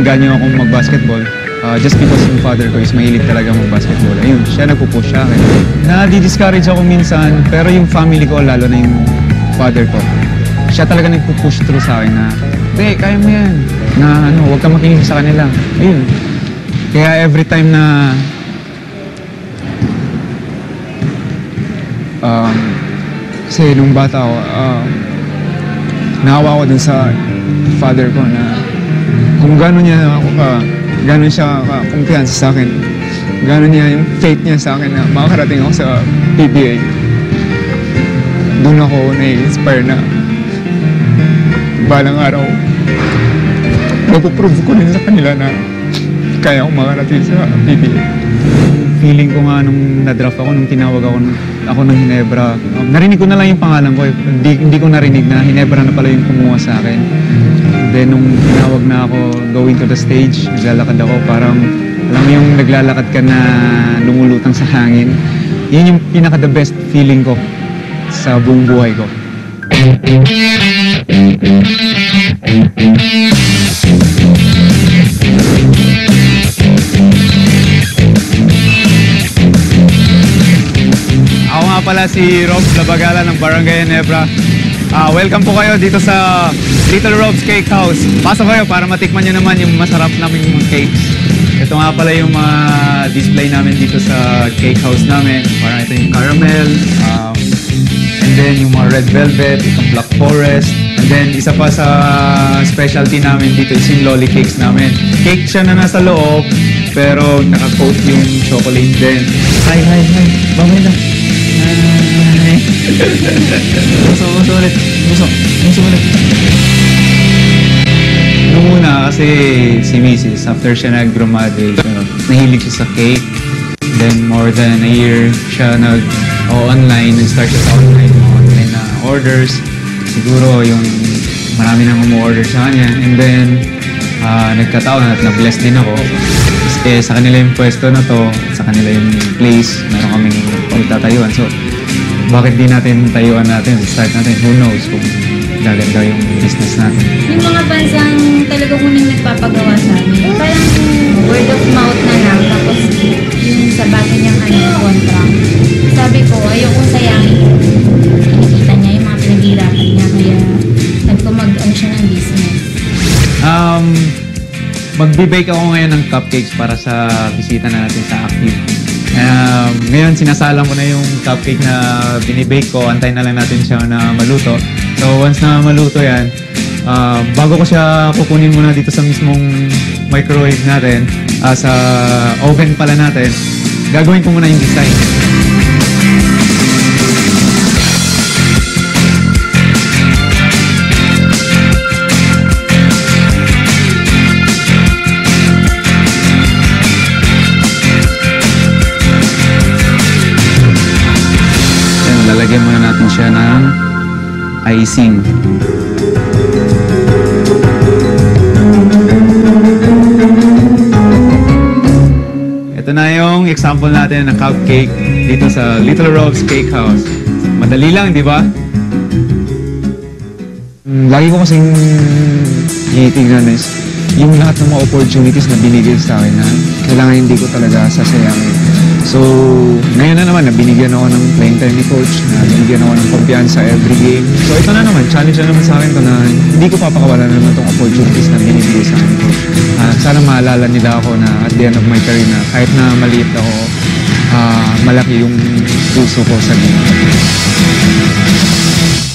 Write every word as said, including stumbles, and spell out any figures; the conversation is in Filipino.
nainganyo akong mag-basketball. Uh, just because yung father ko is mahilig talaga mag-basketball. Ayun, siya nagpupush sa akin. Na-discourage ako minsan, pero yung family ko, lalo na yung father ko, siya talaga nagpupush through sa akin na, "Te, kaya mo yan." Na ano, huwag ka makinig sa kanila. Ayun. Kaya every time na um, kasi nung bata ako, um, naawa ko dun sa father ko na kung gano'n niya ako ka, gano'n siya ka-kumpiyansa sa akin, gano'n niya yung faith niya sa akin na makakarating ako sa P B A. Doon ako na-inspire na balang araw, mapuprove ko rin sa kanila na kaya akong makarating sa P B A. Feeling ko nga nung na-draft ako, nung tinawag ako, ako ng Ginebra, um, narinig ko na lang yung pangalan ko. Eh. Hindi, hindi ko narinig na Ginebra na pala yung kumuha sa akin. Then nung tinawag na ako going to the stage, naglalakad ako, parang alam mo yung naglalakad ka na lumulutang sa hangin. Yun yung pinaka-the best feeling ko sa buong buhay ko. Ako nga pala si Rob Labagala ng Barangay Ginebra. Uh, welcome po kayo dito sa Little Rob's Cake House. Pasok kayo para matikman nyo naman yung masarap naming mga cakes. Ito nga pala yung mga uh, display namin dito sa cake house namin. Parang ito yung caramel, um, and then yung mga red velvet, itong black forest. And then isa pa sa specialty namin dito is yung lolly cakes namin. Cake siya na nasa loob, pero naka-coat yung chocolate din. Hi, hi, hi. Bawal na. Hi. Muso, muso ulit. Muso. Muso ulit. Noong una kasi si Missus after siya nag-graduate, uh, nahilig siya sa cake. Then more than a year siya nag-online, nag-start siya sa online, online na orders. Siguro yung marami nang umu-order sa kanya. And then uh, nagkataon at na-bless din ako. Kasi sa kanila yung pwesto na to, sa kanila yung place, meron kaming pagtatayuan. So, bakit di natin tayuan natin, start natin, who knows kung gaganda yung business natin. Yung mga bansang talaga unang nagpapagawa sa amin, parang word of mouth na lang, tapos yung sa bagay niyang ano, contract. Sabi ko, ayokong sayangin yung kinikita niya, yung mga pinaghirapan niya, kaya sabi ko mag-ano siya ng business. Um, Magbe-bake ako ngayon ng cupcakes para sa bisita natin sa A K T V. Um, ngayon, sinasalang ko na yung cupcake na binibake ko. Antayin na lang natin siya na maluto. So, once na maluto yan, uh, bago ko siya kukunin muna dito sa mismong microwave natin, uh, sa oven pala natin, gagawin ko muna yung design. Lalagyan muna natin siya ng icing. Ito na yung example natin ng cupcake dito sa Little Rob's Cake House. Madali lang, di ba? Lagi ko kasing tinitingnan is yung lahat ng mga opportunities na binigay sa akin na kailangan hindi ko talaga sasayangin. So, ngayon na naman, nabinigyan ako ng playing time ni coach, na binigyan ako ng kumpiyansa every game. So, ito na naman, challenge na naman sa akin to na hindi ko papakawalan na naman itong opportunities na binibigay sa akin ni coach. Uh, sana maalala nila ako na at the end of my career na kahit na maliit ako, uh, malaki yung puso ko sa game.